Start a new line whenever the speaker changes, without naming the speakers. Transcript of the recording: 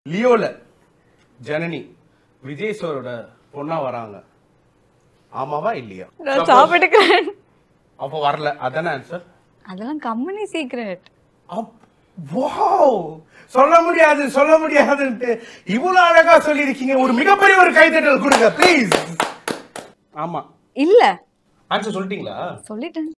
லியோல ஜனனி விஜய் சாரோட பொண்ணா வராங்க. ஆமாவா இல்லையா?
நான் சாப்பிட்டுக்கிறேன்.
அப்ப வரல. அதானே ஆன்சர்?
அதெல்லாம் கம்பெனி சீக்ரெட்.
வாவ்! சொல்ல முடியாதுன்னு இவ்வளவு அழகா சொல்லிருக்கீங்க. ஒரு மிகப்பெரிய ஒரு கைதட்டல் கொடுங்க ப்ளீஸ். ஆமா.
இல்ல.
ஆன்சர் சொல்லிட்டீங்களா?
சொல்லிட்டேன்.